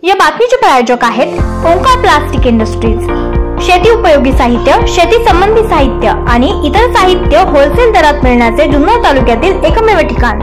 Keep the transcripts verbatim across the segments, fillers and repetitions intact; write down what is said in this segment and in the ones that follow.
या बातमीचे प्रायोजक आहेत ओंकार प्लास्टिक इंडस्ट्रीज। शेती उपयोगी साहित्य, शेती संबंधी साहित्य आणि इतर साहित्य होलसेल दरात मिळण्याचे जुन्नर तालुक्यातील एकमेव ठिकाण।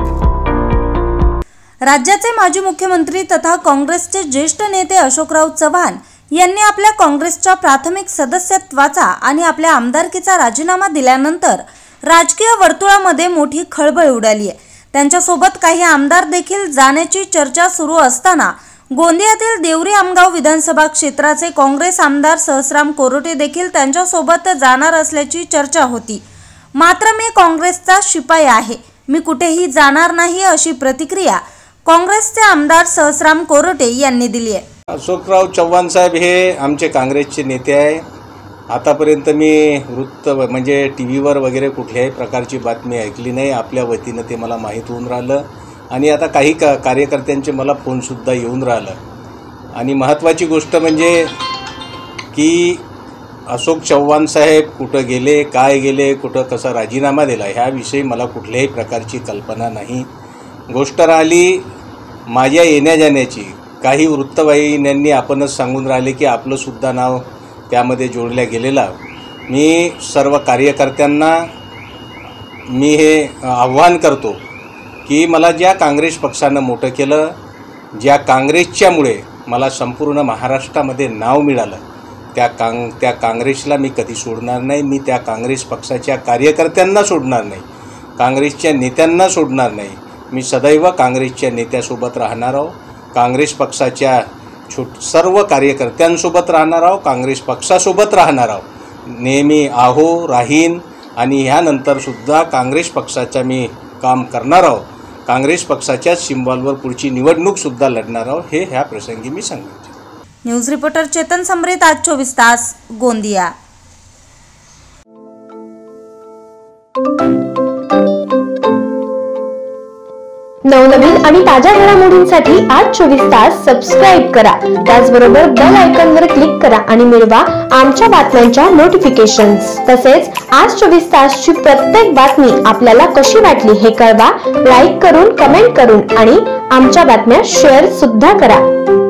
राज्याचे माजी मुख्यमंत्री तथा काँग्रेसचे ज्येष्ठ नेते अशोकराव चव्हाण यांनी आपल्या काँग्रेसच्या प्राथमिक सदस्यत्वाचा आणि आपल्या आमदारकीचा राजीनामा दिल्यानंतर राजकीय वर्तुळामध्ये मोठी खळबळ उडाली आहे। त्यांच्यासोबत काही आमदार देखील जाण्याची चर्चा सुरू असताना गोंदियातील देवरी आमगाव विधानसभा क्षेत्राचे काँग्रेस आमदार सहस्राम कोरोटे देखील त्यांच्यासोबत जाणार असल्याची चर्चा होती। मात्र मी काँग्रेसचा शिपाई आहे, मी कुठेही जाणार नाही अशी प्रतिक्रिया काँग्रेसचे आमदार सहस्राम कोरोटे यांनी दिली आहे। अशोकराव चव्हाण साहेब हे आमचे काँग्रेसचे नेते आहे। आतापर्यंत मी वृत्त म्हणजे टी व्हीवर वगैरे कुठल्याही प्रकारची बातमी ऐकली नाही। आपल्या वतीनं ते मला माहीत होऊन राहिलं आणि आता काही का कार्यकर्त्यांचे मला फोनसुद्धा येऊन राहिलं। आणि महत्त्वाची गोष्ट म्हणजे की अशोक चव्हाण साहेब कुठं गेले, काय गेले, कुठं कसा राजीनामा दिला ह्याविषयी मला कुठल्याही प्रकारची कल्पना नाही। गोष्ट राहिली माझ्या येण्या जाण्याची, काही वृत्तवाहिन्यांनी आपणच सांगून राहिले की आपलंसुद्धा नाव त्यामध्ये जोडल्या गेलेला। मी सर्व कार्यकर्त्यांना मी हे आव्हान करतो की मला ज्या काँग्रेस पक्षानं मोठं केलं, ज्या काँग्रेसच्यामुळे मला संपूर्ण महाराष्ट्रामध्ये नाव मिळालं, त्या काँग त्या काँग्रेसला मी कधी सोडणार नाही। मी त्या काँग्रेस पक्षाच्या कार्यकर्त्यांना सोडणार नाही, काँग्रेसच्या नेत्यांना सोडणार नाही। मी सदैव काँग्रेसच्या नेत्यासोबत राहणार आहो, काँग्रेस पक्षाच्या छोट सर्व कार्यकर्त्यांसोबत राहणार आहो, काँग्रेस पक्षासोबत राहणार आहो, नेहमी आहो, राहीन आणि ह्यानंतरसुद्धा काँग्रेस पक्षाचा मी काम करणार आहो। काँग्रेस पक्षाच्या सिंबॉलवर पुढची निवडणूकसुद्धा लढणार आहो, हे ह्या प्रसंगी मी सांगतो। न्यूज रिपोर्टर चेतन समृत, आज चोवीस तास, गोंदिया। नवनवीन आणि ताज्या घडामोडींसाठी आज चोवीस तास सबस्क्राईब करा। त्याचबरोबर बेल आयकॉनवर क्लिक करा आणि मिळवा आमच्या बातम्यांच्या नोटिफिकेशन्स। तसेच आज चोवीस तासची प्रत्येक बातमी आपल्याला कशी वाटली हे कळवा, लाईक करून, कमेंट करून आणि आमच्या बातम्या शेअर सुद्धा करा।